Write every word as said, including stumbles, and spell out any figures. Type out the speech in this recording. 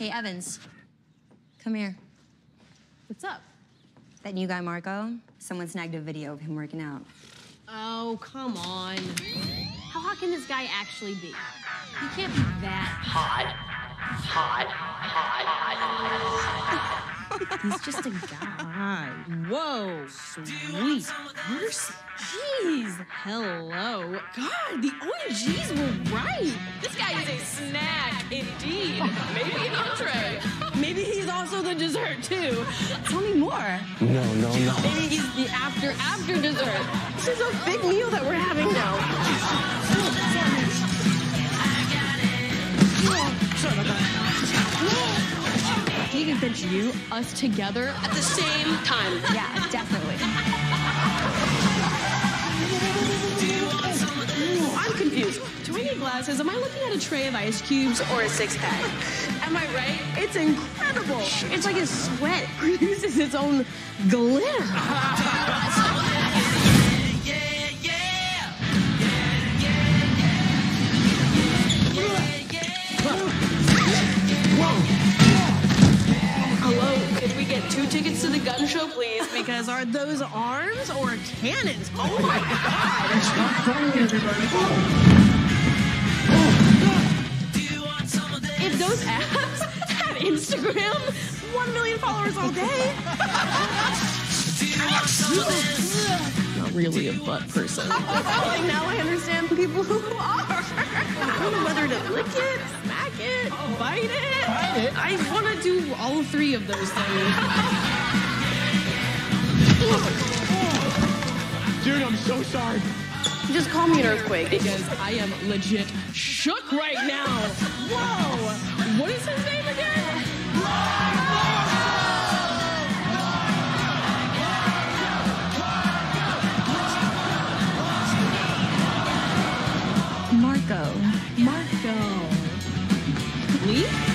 Hey, Evans. Come here. What's up? That new guy, Marco, someone snagged a video of him working out. Oh, come on. How hot can this guy actually be? He can't be that Hot. Hot. Hot. Hot. He's just a guy. Whoa, sweet. Mercy. Jeez. Hello. God, the O Gs were right. This guy is a snack, indeed. Maybe an entree. Maybe he's also the dessert, too. Tell me more. No, no, no. Maybe he's the after-after dessert. This is a big meal that we're having now. Sorry about that. He can bench you, us together at the same time. Yeah, definitely. I'm confused. Do I need glasses? Am I looking at a tray of ice cubes or a six-pack? Am I right? It's incredible. It's like his sweat produces its own glitter. Hello, could we get two tickets to the gun show, please? Because are those arms or cannons? Oh my God! Stop crying, everybody. If those apps had Instagram, one million followers all day. Not really a butt person. Now I understand people who are. I don't know whether to lick it, smack it, bite it. Bite it? I want to do all three of those things. Dude, I'm so sorry. Just call me an earthquake because I am legit shook right now. Whoa! What is his name again? Marco. Marco. Lee?